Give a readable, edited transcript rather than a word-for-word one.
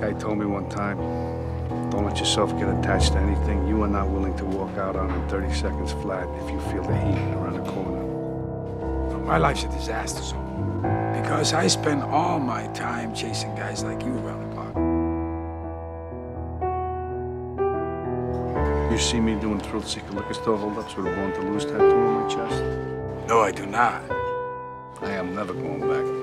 Guy told me one time, don't let yourself get attached to anything you are not willing to walk out on in 30 seconds flat if you feel the heat around the corner. Well, my life's a disaster zone because I spend all my time chasing guys like you around the block. You see me doing thrill-seeker liquor store holdups with a Born to Lose tattoo on my chest? No, I do not. I am never going back.